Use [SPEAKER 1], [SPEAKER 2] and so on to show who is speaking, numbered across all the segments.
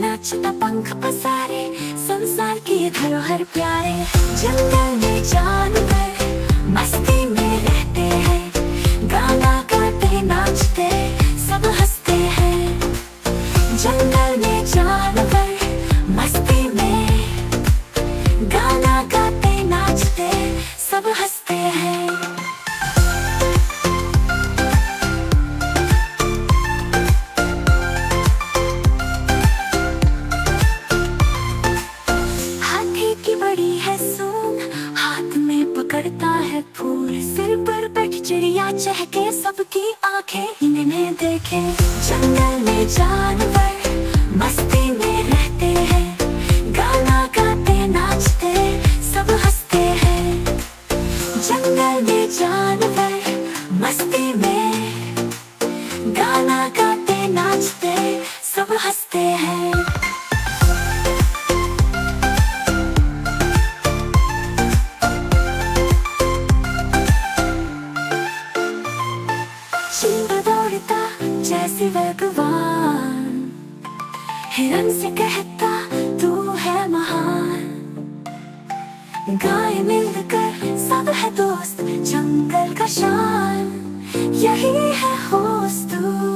[SPEAKER 1] नाचता पंख पसारे, संसार की धरोहर प्यारे। जंगल में जानवर मस्ती में रहते हैं, गाना गाते नाचते सब हंसते हैं। जंगल में जानवर मस्ती में गाना गाते नाचते सब हंसते हैं। हाथी की बड़ी है सूंड, हाथ में पकड़ता है फूल, सिर पर बैठ चिड़िया चहके, सबकी आंखें इन्हें देखे। जंगल में जानवर मस्ती में रहते हैं, गाना गाते नाचते सब हंसते हैं। जंगल में जानवर मस्ती में गाना गाते नाचते सब हंसते हैं। चीता दौड़ता जैसे भगवान, हिरन से कहता तू है महान। गाय मिलकर सब है दोस्त, जंगल का शान यही है होस्ट।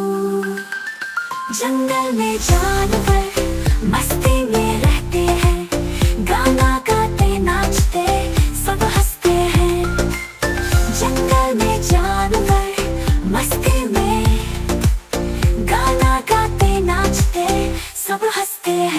[SPEAKER 1] जंगल में जानवर मस्ती में रहते हैं, गाना गाते नाचते सब हंसते हैं। जंगल में जानवर मस्ती में गाना गाते नाचते सब हंसते हैं।